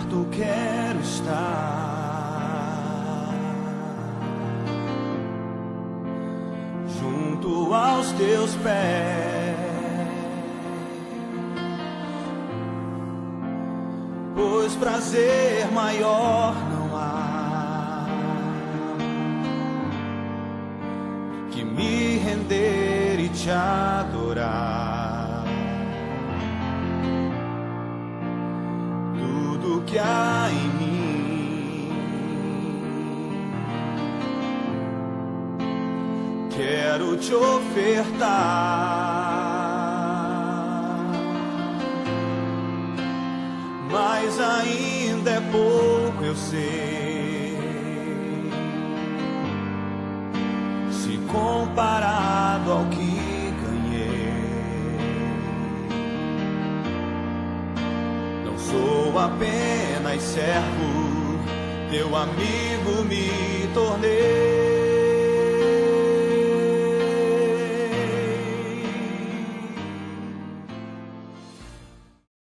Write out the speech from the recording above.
perto quero estar, junto aos teus pés, pois prazer maior não há que me render e te adorar. Tudo que há em mim quero te ofertar, mas ainda é pouco, eu sei, se comparado ao que ganhei. Não sou apenas servo, teu amigo me tornei.